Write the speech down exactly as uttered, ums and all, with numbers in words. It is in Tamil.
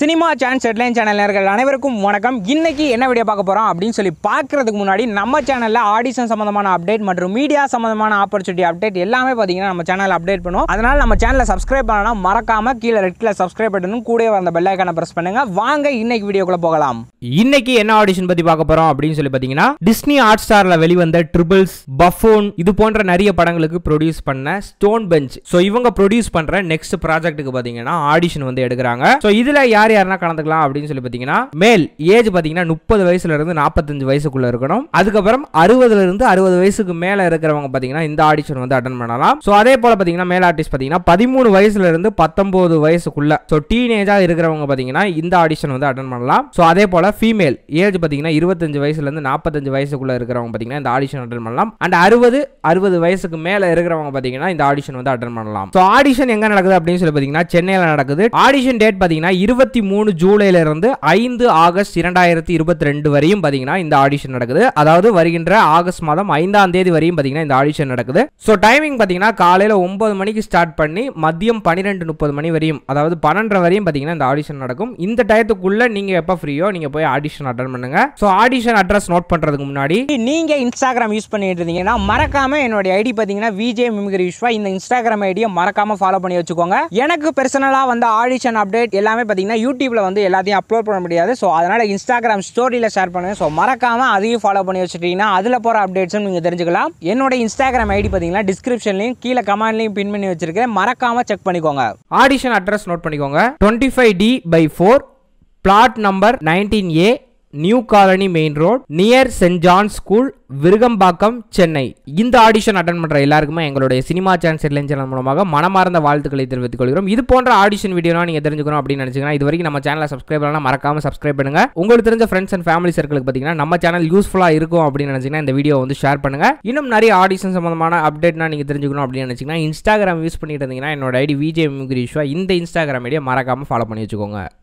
சினிமா சான்ஸ் ஹெட்லைன் சேனல் நேயர்கள் அனைவருக்கும் வணக்கம். இன்னைக்கு என்ன வீடியோ பார்க்க போறோம் அப்படின்னு சொல்லி பார்க்கறதுக்கு முன்னாடி நம்ம சேனல்ல ஆடிஷன் சம்பந்தமான அப்டேட் மற்றும் மீடியா சம்பந்தமான ஆப்பர்ச்சுனிட்டி அப்டேட் எல்லாமே பாத்தீங்கன்னா நம்ம சேனல்ல அப்டேட் பண்ணுவோம். அதனால நம்ம சேனலை சப்ஸ்கிரைப் பண்ணனா மறக்காம கீழ ரெட் கலர் சப்ஸ்கிரைப் பட்டனும் கூடவே வந்த பெல் ஐகானை பிரஸ் பண்ணுங்க. வாங்க இன்னைக்கு வீடியோக்குள்ள போகலாம். இன்னைக்கு என்ன ஆடிஷன் பத்தி பார்க்க போறோம் அப்படின்னு சொல்லி பாத்தீங்கன்னா டிஸ்னி ஹாட் ஸ்டார்ல வெளிவந்த ட்ரிபிள்ஸ், பஃபூன் இது போன்ற நிறைய படங்களுக்கு ப்ரொடியூஸ் பண்ண ஸ்டோன் பெஞ்ச். சோ இவங்க ப்ரொடியூஸ் பண்ற நெக்ஸ்ட் ப்ராஜெக்ட்டுக்கு பாத்தீங்கன்னா ஆடிஷன் வந்து எடுக்கிறாங்க. சோ இதுல யார் யாரெல்லாம் கலந்துக்கலாம் அப்படின்னு சொல்லி பாத்தீங்கன்னா மேல் ஏஜ் பாத்தீங்கன்னா முப்பது வயசுல இருந்து நாற்பத்தஞ்சு வயசுக்குள்ள இருக்கணும். அதுக்கப்புறம் அறுபதுல இருந்து அறுபது வயசுக்கு மேல இருக்கிறவங்க பாத்தீங்கன்னா இந்த ஆடிஷன் வந்து அட்டெண்ட் பண்ணலாம். சோ அதே போல பாத்தீங்கன்னா மேல் ஆர்டிஸ்ட் பாத்தீங்கன்னா பதிமூணு வயசுல இருந்து பத்தொன்பது வயசுக்குள்ள சோ டீனேஜா இருக்கிறவங்க பாத்தீங்கன்னா இந்த ஆடிஷன் வந்து அட்டெண்ட் பண்ணலாம். சோ அதே போல ஃபீமேல் ஏஜ் பாத்தீங்கன்னா இருபத்தஞ்சு வயசுல இருந்து நாற்பத்தஞ்சு வயசுக்குள்ள இருக்கிறவங்க பாத்தீங்கன்னா இந்த ஆடிஷன் அட்டெண்ட் பண்ணலாம். அண்ட் அறுபது அறுபது வயசுக்கு மேல இருக்கிறவங்க பாத்தீங்கன்னா இந்த ஆடிஷன் வந்து அட்டெண்ட் பண்ணலாம். சோ ஆடிஷன் எங்க நடக்குது அப்படின்னு சொல்லி பாத்தீங்கன்னா சென்னையில நடக்குது. ஆடிஷன் டேட் பாத்தீங்கன்னா இருபத்தி மூணு ஜூலைல இருந்து ஐந்து ஆகஸ்ட் இரண்டாயிரத்தி இருபத்தி ரெண்டு வரையும் பாத்தீங்கன்னா இந்த ஆடிஷன் நடக்குது. அதாவது வருகின்ற ஆகஸ்ட் மாதம் ஐந்தாம் தேதி வரையும் பாத்தீங்கன்னா இந்த ஆடிஷன் நடக்குது. சோ டைமிங் பாத்தீங்கன்னா காலையில ஒன்பது மணிக்கு ஸ்டார்ட் பண்ணி மதியம் பன்னிரெண்டு முப்பது மணி வரையும், அதாவது பன்னெண்டரை வரையும் பாத்தீங்கன்னா இந்த ஆடிஷன் நடக்கும். இந்த டயத்துக்குள்ள நீங்க எப்ப ஃப்ரீயோ நீங்க போய் ஆடிஷன் அட்டெண்ட் பண்ணுங்க. சோ ஆடிஷன் அட்ரஸ் நோட் பண்றதுக்கு முன்னாடி நீங்க இன்ஸ்டாகிராம் யூஸ் பண்ணிட்டு இருந்தீங்கன்னா மறக்காம என்னோட ஐடி பாத்தீங்கன்னா விஜே மிமிக்ரி விஸ்வா இந்த இன்ஸ்டாகிராம் ஐடியை மறக்காம ஃபாலோ பண்ணி வச்சுக்கோங்க. எனக்கு பர்சனலா வந்து ஆடிஷன் அப்டேட் எல்லாமே பாத்தீங்கன்னா யூடியூப்ல வந்து எல்லாத்தையும் அப்லோட் பண்ண முடியாது. ஸோ அதனால இன்ஸ்டாகிராம் ஸ்டோரியில் ஷேர் பண்ணுங்க. ஸோ மறக்காம அதையும் ஃபாலோ பண்ணி வச்சுட்டீங்கன்னா அதில் போகிற அப்டேட்ஸும் நீங்கள் தெரிஞ்சுக்கலாம். என்னோட இன்ஸ்டாகிராம் ஐடி பார்த்தீங்கன்னா டிஸ்கிரிப்ஷன்லையும் கீழே கமெண்ட்லையும் பின் பண்ணி வச்சிருக்கேன். மறக்காம செக் பண்ணிக்கோங்க. ஆடிஷன் அட்ரஸ் நோட் பண்ணிக்கோங்க. Twenty five D by four flat number nineteen A new colony main road near saint John school Virugambakkam Chennai. இந்த ஆடிஷன் அட்டன் பண்ற எல்லாருக்குமே எங்களுடைய சினிமா சான்ஸ் ஹெட்லைன் சேனல் மூலமாக மனமார்ந்த வாழ்த்துக்களை தெரிவித்துக் கொள்கிறோம். இது போன்ற ஆடிஷன் வீடியோலாம் நீங்க தெரிஞ்சுக்கணும் அப்படின்னு நினைச்சீங்கன்னா இது வரைக்கும் நம்ம சேனலை சப்ஸ்கிரைப் பண்ணலாம் மறக்காம சப்ஸ்கிரைப் பண்ணுங்க. உங்களுக்கு தெரிஞ்ச ஃப்ரெண்ட்ஸ் அண்ட் ஃபேமிலி சர்க்கிளுக்கு பாத்தீங்கன்னா நம்ம சேனல் யூஸ்ஃபுல்லா இருக்கும் அப்படின்னு நினைச்சீங்கன்னா இந்த வீடியோ வந்து ஷேர் பண்ணுங்க. இன்னும் நிறைய ஆடிஷன் சம்பந்தமான அப்டேட்னா நீங்க தெரிஞ்சுக்கணும் அப்படின்னு நினைச்சீங்கன்னா இன்ஸ்டாகிராம் யூஸ் பண்ணிட்டு இருந்தீங்கன்னா என்னோட ஐடி விஜே மிமிக்ரி விஸ்வா இந்த இன்ஸ்டாகிராம் ஐடியை மறக்காம ஃபாலோ பண்ணி வச்சுக்கோங்க.